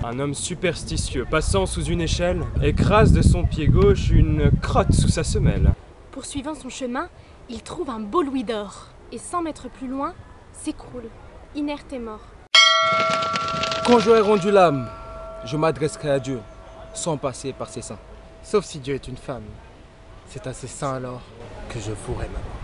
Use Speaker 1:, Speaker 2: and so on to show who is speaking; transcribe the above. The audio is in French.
Speaker 1: Un homme superstitieux, passant sous une échelle, écrase de son pied gauche une crotte sous sa semelle.
Speaker 2: Poursuivant son chemin, il trouve un beau louis d'or et 100 mètres plus loin, s'écroule, inerte et mort.
Speaker 3: Quand j'aurai rendu l'âme, je m'adresserai à Dieu, sans passer par ses seins.
Speaker 4: Sauf si Dieu est une femme. C'est à ses seins alors que je vouerai ma main.